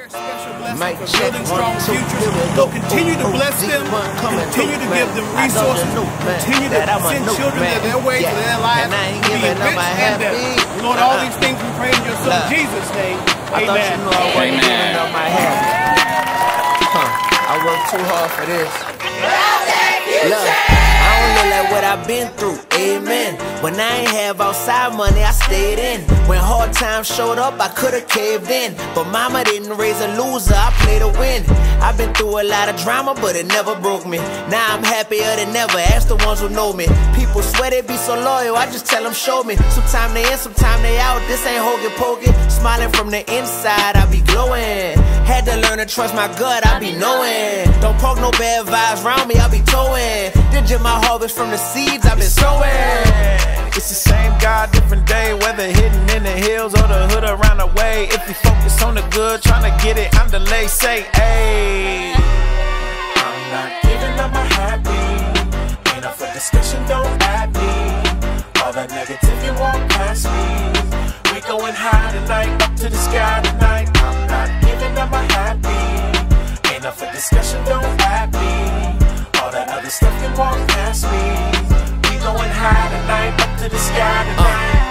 Mic check, 1, 2, here we go. Continue to bless them, continue to give them resources, continue to send children to their way, to their lives, be enriched in them. Lord, all these things we pray in your son Jesus' name. Amen. Amen. I worked too hard for this. Look, I don't look like what I've been through, amen. When I ain't have outside money, I stayed in. When hard times showed up, I could've caved in. But mama didn't raise a loser, I played a win. I've been through a lot of drama, but it never broke me. Now I'm happier than ever, ask the ones who know me. People swear they be so loyal, I just tell them show me. Sometime they in, sometime they out, this ain't hokey pokey. Smiling from the inside, I be glowing. Had to learn to trust my gut, I be knowing. Don't poke no bad vibes around me, I be towing. Did my harvest from the seeds I've been sowing. It's the same God, different day. Whether hidden in the hills or the hood around the way. If we focus on the good, trying to get it, I'm delay. Say, ayy, I'm not giving up my happy. Ain't up for discussion, don't at me. All that negativity won't pass me. We going high tonight, up to the sky tonight. I'm not giving up my happy. Ain't up for discussion, don't at me. All that other stuff can walk past me. We going high tonight, up to the sky tonight.